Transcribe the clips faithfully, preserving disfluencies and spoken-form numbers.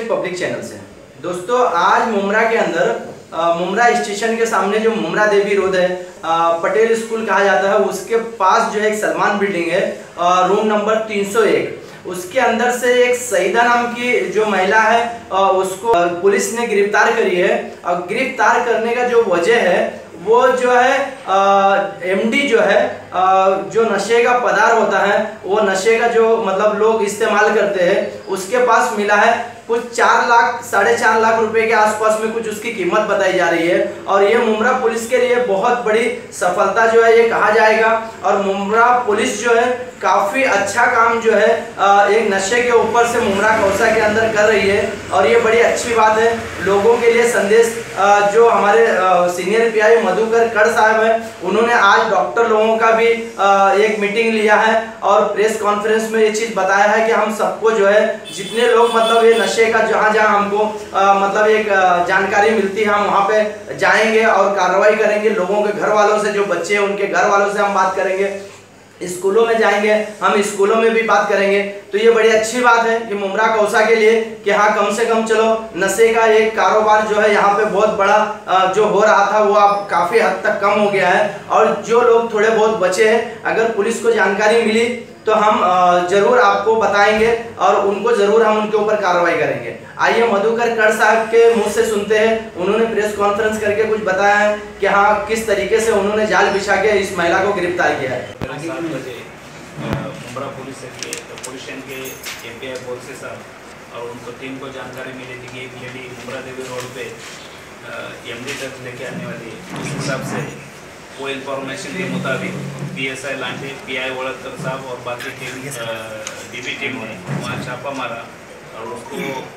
Sheikh public channel से। दोस्तों, आज मुमरा के अंदर मुमरा स्टेशन के सामने जो मुमरा देवी रोड है, आ, पटेल स्कूल कहा जाता है, उसके पास जो है एक सलमान बिल्डिंग है, आ, रूम नंबर तीन सौ एक। उसके अंदर से एक सईदा नाम की जो महिला है आ, उसको पुलिस ने गिरफ्तार करी है। और गिरफ्तार करने का जो वजह है वो जो है एमडी जो है आ, जो नशे का पदार्थ होता है, वो नशे का जो मतलब लोग इस्तेमाल करते हैं, उसके पास मिला है कुछ चार लाख साढ़े चार लाख रुपए के आसपास में कुछ उसकी कीमत बताई जा रही है। और ये मुमरा पुलिस के लिए बहुत बड़ी सफलता जो है ये कहा जाएगा। और मुमरा पुलिस जो है काफ़ी अच्छा काम जो है एक नशे के ऊपर से मुमरा कौसा के अंदर कर रही है, और ये बड़ी अच्छी बात है। लोगों के लिए संदेश जो हमारे सीनियर पीआई मधुकर कड़ साहब हैं, उन्होंने आज डॉक्टर लोगों का भी एक मीटिंग लिया है और प्रेस कॉन्फ्रेंस में ये चीज़ बताया है कि हम सबको जो है जितने लोग मतलब ये नशे का जहाँ जहाँ हमको आ, मतलब एक आ, जानकारी मिलती है, हम वहाँ पे जाएंगे और कार्रवाई करेंगे। लोगों के घर वालों से, जो बच्चे हैं उनके घर वालों से हम बात करेंगे, स्कूलों में जाएंगे, हम स्कूलों में भी बात करेंगे। तो ये बड़ी अच्छी बात है कि मुमरा कौसा के लिए कि हाँ, कम से कम चलो नशे का एक कारोबार जो है यहाँ पे बहुत बड़ा जो हो रहा था वो अब काफ़ी हद तक कम हो गया है। और जो लोग थोड़े बहुत बचे हैं, अगर पुलिस को जानकारी मिली तो हम जरूर आपको बताएंगे और उनको जरूर हम उनके ऊपर कार्रवाई करेंगे। आइए मधुकर कड़ साहब के मुंह से सुनते हैं। उन्होंने प्रेस कॉन्फ्रेंस करके कुछ बताया है कि हाँ, किस तरीके से उन्होंने जाल बिछा के इस महिला को गिरफ्तार किया है। सात बजे मुमरा पुलिस के पुलिस स्टेशन के एमपीआई बोलसे साहब और उनको टीम को जानकारी मिली थी कि एक लेडी मुमरा देवी रोड पे एमडी ड्रग्स लेके आने वाली है। उस हिसाब से वो इंफॉर्मेशन के मुताबिक पीएसआई लांटे, पीआई वड़कर साहब और बाकी टीम डीबी टीम ने वहाँ छापा मारा और उसको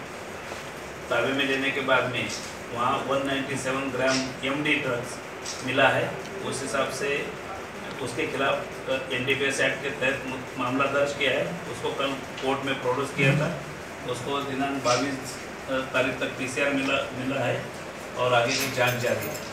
ताबे में लेने के बाद में वहाँ एक सौ सत्तानवे ग्राम एमडी ड्रग्स मिला है। उस हिसाब से उसके खिलाफ एनडीपीएस एक्ट के तहत मामला दर्ज किया है। उसको कल कोर्ट में प्रोड्यूस किया था। उसको दिनांक बाईस तारीख तक पीसीआर मिला मिला है और आगे की जांच जारी है।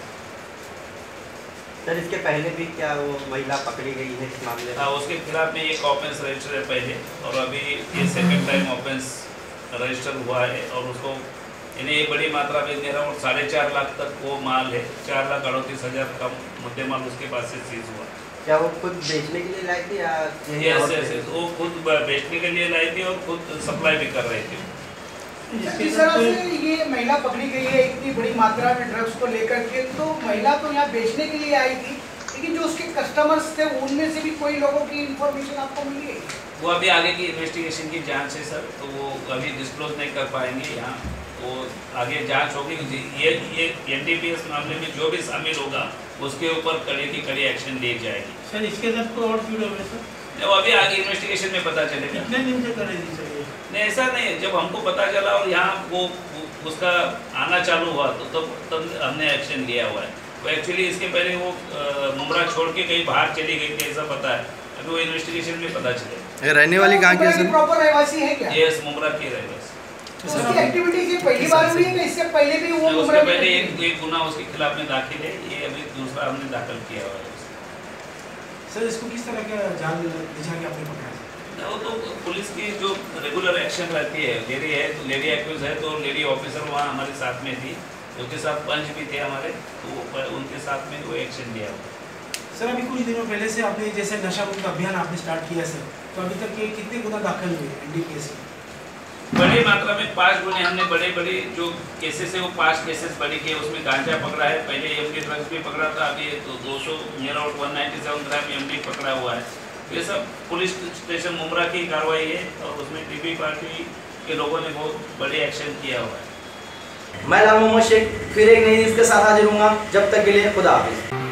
सर, इसके पहले भी क्या वो महिला पकड़ी गई है इस मामले में? हाँ, उसके खिलाफ में एक ऑफेंस रजिस्टर है पहले, और अभी ये सेकंड टाइम ऑफेंस रजिस्टर हुआ है। और उसको इन्हें एक बड़ी मात्रा में दे रहा हूँ, साढ़े चार लाख तक वो माल है, चार लाख अड़तीस हज़ार का मुद्दे माल उसके पास से सीज हुआ। क्या वो खुद बेचने के लिए लाई थी या? यस यस यस, वो खुद बेचने के लिए लाई थी और खुद सप्लाई भी कर रही थी। जिस तरह से ये महिला पकड़ी गई है इतनी बड़ी मात्रा में ड्रग्स को लेकर के, तो महिला तो यहाँ बेचने के लिए आई थी, लेकिन जो उसके कस्टमर्स थे उनमें से भी कोई लोगों की इंफॉर्मेशन आपको मिली है? वो अभी आगे की इन्वेस्टिगेशन की जांच है सर, तो वो अभी डिस्क्लोज नहीं कर पाएंगे यहाँ। वो आगे जांच होगी। ये ये एनडीपीएस मामले में जो भी शामिल होगा उसके ऊपर कड़ी की कड़ी एक्शन ली जाएगी। सर, इसके साथ कोई और जुड़े हुए सर? वो अभी आगे इन्वेस्टिगेशन में पता चलेगा। कितने दिन से कर रही थी सर? नहीं, ऐसा नहीं है। जब हमको पता चला और यहाँ वो उसका आना चालू हुआ तो तब तब हमने एक्शन लिया हुआ है। वो एक्चुअली इसके पहले वो मुमरा छोड़ के कहीं बाहर चली गई थी, ऐसा पता है। अभी वो इन्वेस्टिगेशन में पता चलेगा। रहने वाली कहाँ की है? प्रॉपर रहवासी है क्या? यस, मुमरा की रहवासी। उसकी एक्टिविटीज ये पहली बार हुई है कि इससे पहले भी वो? उसके पहले एक एक गुना उसके खिलाफ में दाखिल है, ये अभी दूसरा हमने दाखिल किया हुआ है। सर, इसको किस तरह का जाल बिछा के आपने पकड़ा? वो तो पुलिस की जो रेगुलर एक्शन रहती है, लेडी है तो लेडी एक्यूज है तो लेडी ऑफिसर वहाँ हमारे साथ में थी, उसके साथ पंच भी थे हमारे, तो उनके साथ में वो एक्शन लिया हुआ। सर, अभी कुछ दिनों पहले से आपने जैसे नशा मुक्त अभियान आपने स्टार्ट किया सर, तो अभी तक ये कितने गुना दाखिल हुए एनडीपीएस में? बड़ी मात्रा में पाँच गुने हमने बड़े बड़े जो केसेस है वो पाँच केसेस बड़ी किए। उसमें गांजा पकड़ा है, पहले एमडी ड्रग्स भी पकड़ा था, अभी तो दो सौ near out one ninety seven gram MD पकड़ा हुआ है। ये सब पुलिस स्टेशन मुमरा की कार्रवाई है और उसमें टीबी पार्टी के लोगों ने बहुत बड़े एक्शन किया हुआ है। मैं लाल मोहम्मद शेख फिर एक नई न्यूज़ के साथ हाजिर हूँगा। जब तक के लिए खुदा हाफिज़।